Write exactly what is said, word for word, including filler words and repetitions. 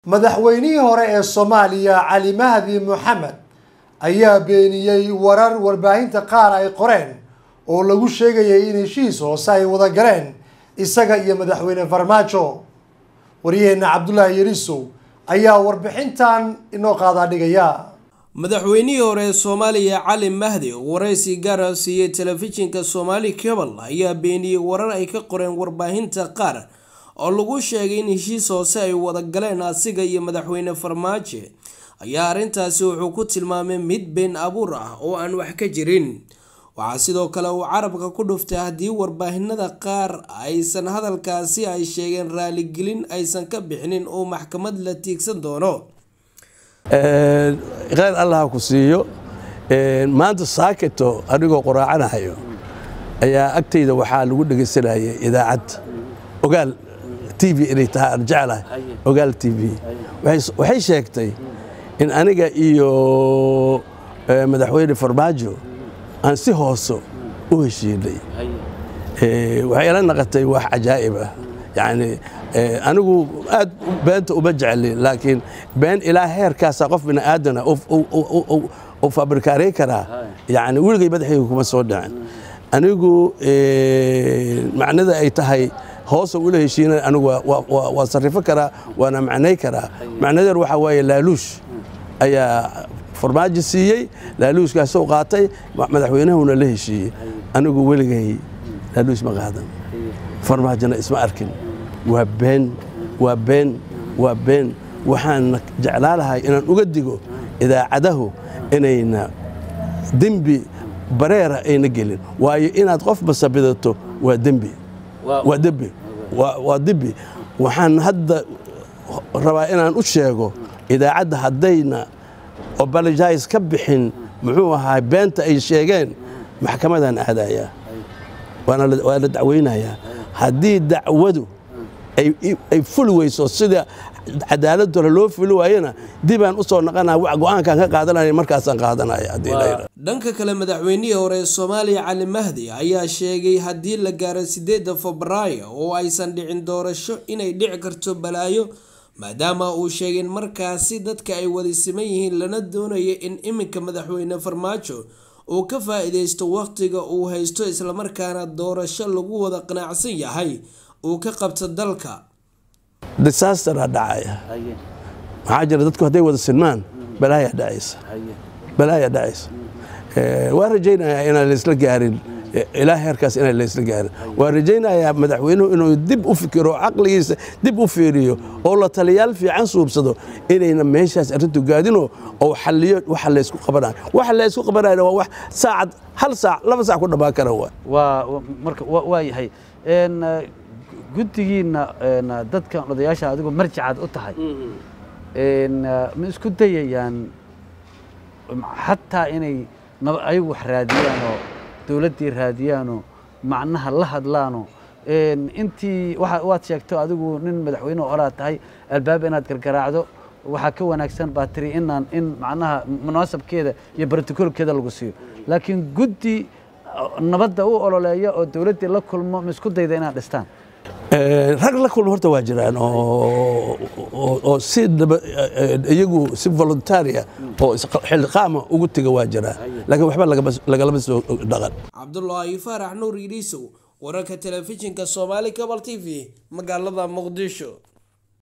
madaxweynihii hore ee Soomaaliya Cali Mahdi Mohamed ayaa beeniyay warar warbaahinta qaar ay qoreen oo lagu sheegayay in heshiis hoose ay wada galeen isaga iyo madaxweyne Farmaajo. Wariyeena Cabdullaahi Yarisow ayaa warbixintan inoo qaada dhigaya. madaxweynihii hore ee Soomaaliya Cali Mahdi waraysi gaar ah siiyay telefishinka Somali Cable ayaa beeniyay warar ay ka qoreen warbaahinta qaar oo lagu sheegay in heshiis hoose ay wada galeen asiga iyo madaxweyne Farmaajo ayaa arintaasi wuxuu ku tilmaamay mid been abuur ah oo aan wax ka jirin. waxa sidoo kale uu carabka ku dhuftay hadii warbaahinada qaar aysan hadalkaasi ay sheegeen raali gelin aysan ka bixinin oo maxkamad la tiigsan doono. ee qeyd Allah ku siiyo ee maanta saaketo anigoo quraacanayo ayaa agteyda waxa lagu dhageysanayay idaacad ogaal T V inay tahay arjacla ogaal T V waxay sheegtay in aniga iyo madaxweyne Farmaajo aan si hooso u heshiinay ee waxay la naqatay wax ajaa'ib ah yani anigu aad beenta uma jeclin laakiin been ilaa heerkaas qof bina aadana oo fabrikaaray kara yani wiliga madaxayga kuma soo dhacin anigu ee macnada ay tahay hoos u heshiinay anigu waa sarifo kara waana macnay kara macnadeedu waxa weeye laaluush ayaa Farmaajo siiyay laaluushkaas soo qaatay madaxweynahuna la heshiiyay anigu weligay laaluush ma qaadan Farmaajona isma arkin waa been waa been waa been waxaan jeclaalahay inaan uga digo idaacadahu inayna dambi bareera ayna gelin waayo inaad qof basabidato waa dambi waa dambi waa dambi waxaan hadda rabaa inaan u sheego idaacada hadayna apologize ka bixin muxuu ahaa beenta ay sheegeen maxkamadan aadaya waana la dacweynaya hadii dacwadu ay ay ful weyso sida cadaaladda loo fuli waayana dibaan u soo naqanaa wax go'aankan ka qaadanay markaas aan qaadanay hadii la yiraahdo. dhanka kale madaxweynihii hore ee Soomaaliya Cali Mahdi ayaa sheegay hadii la gaaro sideedda Febraayo oo aysan dhicin doorasho inay dhici karto balaayo maadaama uu sheegay markaasi dadka ay wada siman yihiin lana doonayo in iminka madaxweyne Farmaajo uu ka faa'iideysto waqtiga uu haysto isla markaana doorasho lagu wada qanacsan yahay uu ka qabto dalka. disaster dhacaya waxa jira dadku haday wada sinmaan balaaya dhacaysa balaaya dhacaysa ee waa rajaynayaa in la isla gaarin ilaa heerkaas in la isla gaarin waa rajaynayaa madaxweynuhu inuu dib u fikiro aqligiisa dib u fiiriyo oo la taliyaal fiican suubsado inayna meeshaas arintu gaadino oo xalliyo waxa la isku qabanayo waxa la isku qabanayo waa wax saacad hal saac laba saac ku dhamaan kara waa marka waa yahay een guddigiina dadka odayaasha adigu marjicad u tahay een ma isku dayayaan hatta inay ayagu wax raadiyaan oo dawladii raadiyaan oo macnaha la hadlaano een intii waxa waad sheegto adigu nin madaxweyne oo la tahay albaab inaad gargaraacdo waxa ka wanaagsan baatiri inaan in macnaha munaasabkeeda iyo protocolkeeda lagu siiyo laakiin guddi nabadda u ololeeyo oo dawladii la kulmo ma isku dayda inaad dhistaan ee rag la kulmo horta waa jiraan oo oo si iyagu si volunteer oo xilqaama ugu tiga waa jiraan laakiin waxba laga laba soo dhaqan. Cabdullaahi Faarax Nuur Yarisow wararka telefishinka Somali Cable T V magaalada Muqdisho.